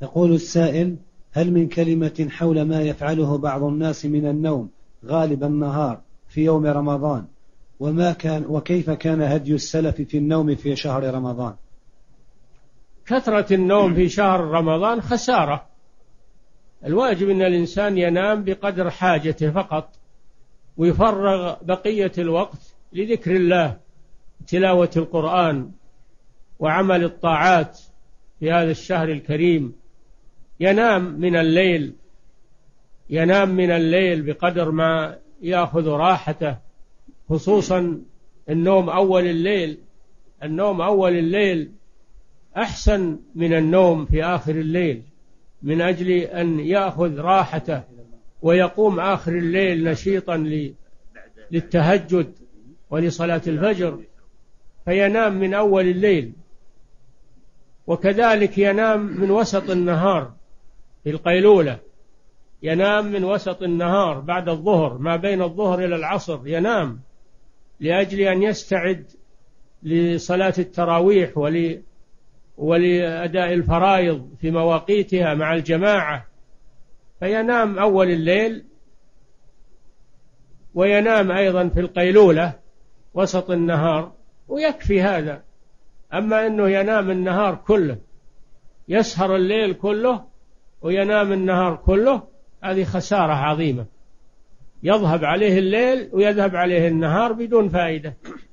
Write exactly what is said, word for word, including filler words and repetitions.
يقول السائل: هل من كلمة حول ما يفعله بعض الناس من النوم غالب النهار في يوم رمضان، وما كان وكيف كان هدي السلف في النوم في شهر رمضان؟ كثرة النوم في شهر رمضان خسارة. الواجب أن الإنسان ينام بقدر حاجته فقط، ويفرغ بقية الوقت لذكر الله، تلاوة القرآن، وعمل الطاعات في هذا الشهر الكريم. ينام من الليل ينام من الليل بقدر ما يأخذ راحته، خصوصا النوم أول الليل. النوم أول الليل أحسن من النوم في آخر الليل، من أجل أن يأخذ راحته ويقوم آخر الليل نشيطا للتهجد ولصلاة الفجر، فينام من أول الليل. وكذلك ينام من وسط النهار في القيلولة، ينام من وسط النهار بعد الظهر، ما بين الظهر إلى العصر ينام، لأجل أن يستعد لصلاة التراويح ول ولأداء الفرائض في مواقيتها مع الجماعة. فينام أول الليل، وينام أيضا في القيلولة وسط النهار، ويكفي هذا. أما أنه ينام النهار كله، يسهر الليل كله وينام النهار كله، هذه خسارة عظيمة. يذهب عليه الليل ويذهب عليه النهار بدون فائدة.